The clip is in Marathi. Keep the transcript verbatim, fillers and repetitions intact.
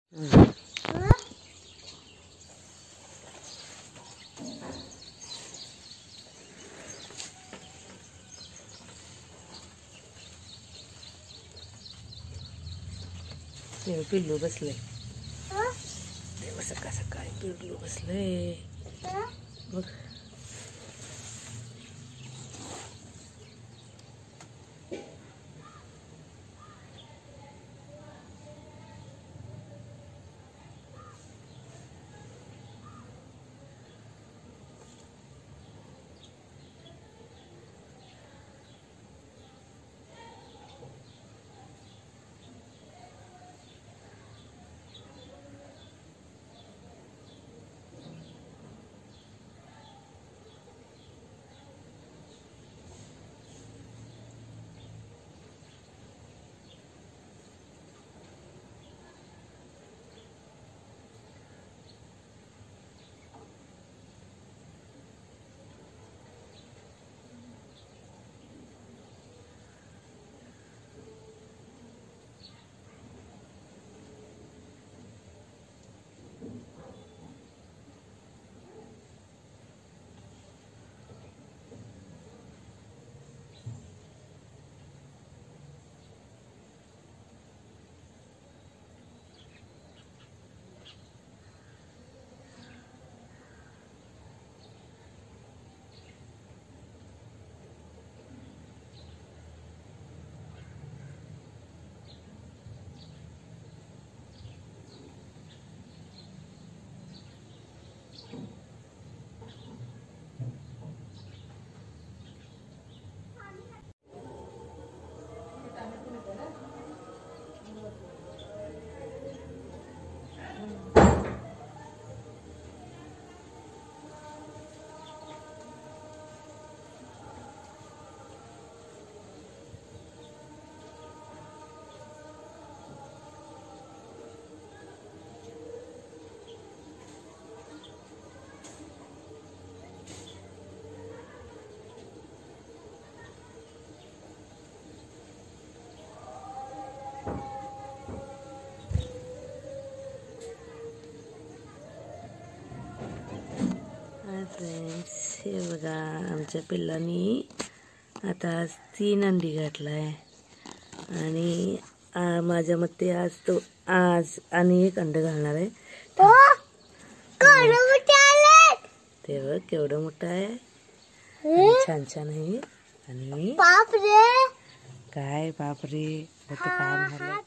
पिल्लू बसले देव सकाळ सकाळी पिल्लू बसले बघ. फ्रेंड्स हे बघा आमच्या पिल्लांनी आता आज तीन अंडी घातलाय आणि माझ्या मते आज तो आज आणि एक अंड घालणार आहे. ते बघ केवढं मोठं आहे, छान छान आहे. आणि बापरे काय बापरे काम झालं.